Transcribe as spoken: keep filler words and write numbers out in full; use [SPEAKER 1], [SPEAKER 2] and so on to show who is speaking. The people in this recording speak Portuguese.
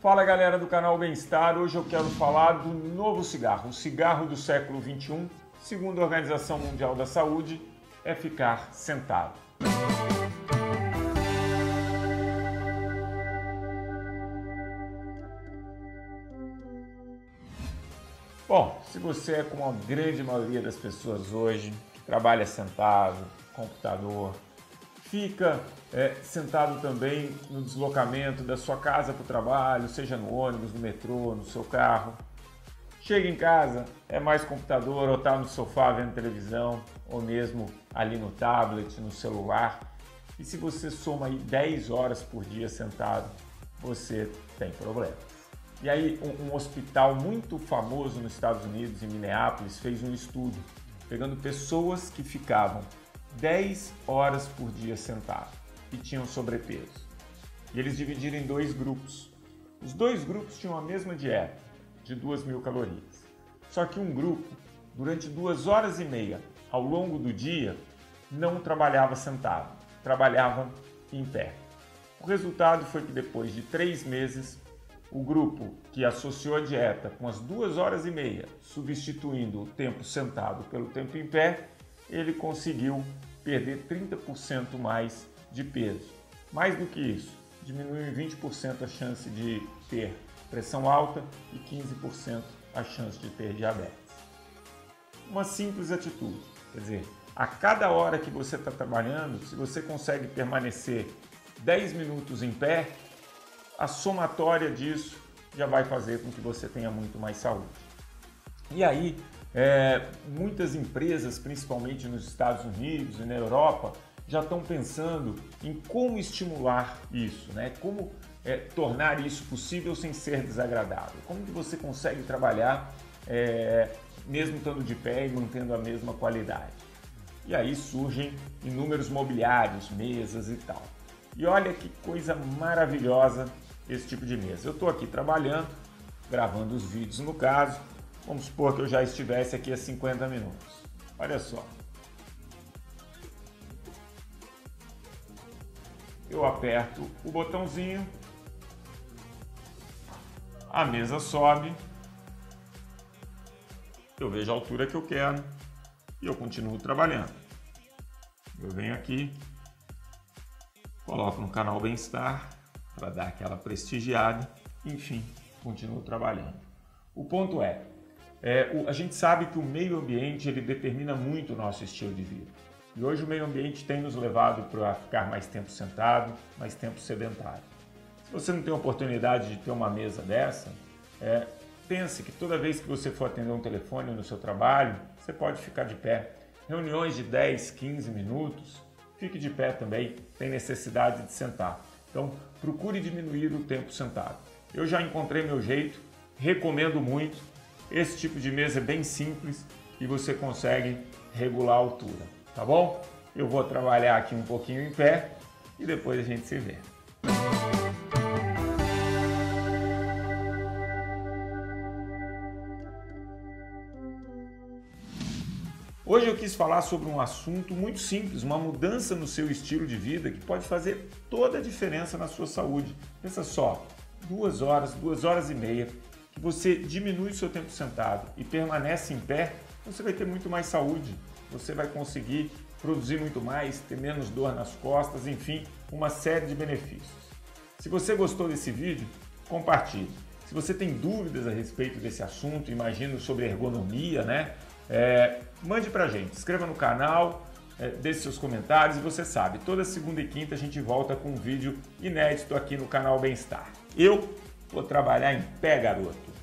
[SPEAKER 1] Fala galera do canal Bem-Estar, hoje eu quero falar do novo cigarro, o cigarro do século vinte e um, segundo a Organização Mundial da Saúde, é ficar sentado. Bom, se você é como a grande maioria das pessoas hoje, que trabalha sentado, computador, fica é, sentado também no deslocamento da sua casa para o trabalho, seja no ônibus, no metrô, no seu carro. Chega em casa, é mais computador, ou está no sofá vendo televisão, ou mesmo ali no tablet, no celular. E se você soma aí dez horas por dia sentado, você tem problema. E aí um, um hospital muito famoso nos Estados Unidos, em Minneapolis, fez um estudo, pegando pessoas que ficavam dez horas por dia sentado e tinham sobrepeso. E eles dividiram em dois grupos. Os dois grupos tinham a mesma dieta, de duas mil calorias. Só que um grupo, durante duas horas e meia ao longo do dia, não trabalhava sentado, trabalhava em pé. O resultado foi que depois de três meses, o grupo que associou a dieta com as duas horas e meia, substituindo o tempo sentado pelo tempo em pé, ele conseguiu perder trinta por cento mais de peso. Mais do que isso, diminuiu em vinte por cento a chance de ter pressão alta e quinze por cento a chance de ter diabetes. Uma simples atitude, quer dizer, a cada hora que você está trabalhando, se você consegue permanecer dez minutos em pé, a somatória disso já vai fazer com que você tenha muito mais saúde. E aí, é, muitas empresas, principalmente nos Estados Unidos e na Europa, já estão pensando em como estimular isso, né? Como é, tornar isso possível sem ser desagradável. Como que você consegue trabalhar é, mesmo estando de pé e mantendo a mesma qualidade. E aí surgem inúmeros mobiliários, mesas e tal. E olha que coisa maravilhosa esse tipo de mesa. Eu estou aqui trabalhando, gravando os vídeos no caso. Vamos supor que eu já estivesse aqui há cinquenta minutos. Olha só. Eu aperto o botãozinho, a mesa sobe, eu vejo a altura que eu quero e eu continuo trabalhando. Eu venho aqui, coloco no canal Bem-Estar para dar aquela prestigiada, enfim, continuo trabalhando. O ponto é, É, o, a gente sabe que o meio ambiente ele determina muito o nosso estilo de vida. E hoje o meio ambiente tem nos levado para ficar mais tempo sentado, mais tempo sedentário. Se você não tem a oportunidade de ter uma mesa dessa, é, pense que toda vez que você for atender um telefone no seu trabalho, você pode ficar de pé. Reuniões de dez, quinze minutos, fique de pé também, tem necessidade de sentar. Então procure diminuir o tempo sentado. Eu já encontrei meu jeito, recomendo muito. Esse tipo de mesa é bem simples e você consegue regular a altura, tá bom? Eu vou trabalhar aqui um pouquinho em pé e depois a gente se vê. Hoje eu quis falar sobre um assunto muito simples, uma mudança no seu estilo de vida que pode fazer toda a diferença na sua saúde. Pensa só, duas horas, duas horas e meia, que você diminui o seu tempo sentado e permanece em pé, você vai ter muito mais saúde, você vai conseguir produzir muito mais, ter menos dor nas costas, enfim, uma série de benefícios. Se você gostou desse vídeo, compartilhe. Se você tem dúvidas a respeito desse assunto, imagino sobre ergonomia, né? É, mande pra gente, inscreva no canal, é, deixe seus comentários e você sabe, toda segunda e quinta a gente volta com um vídeo inédito aqui no canal Bem-Estar. Eu vou trabalhar em pé, garoto.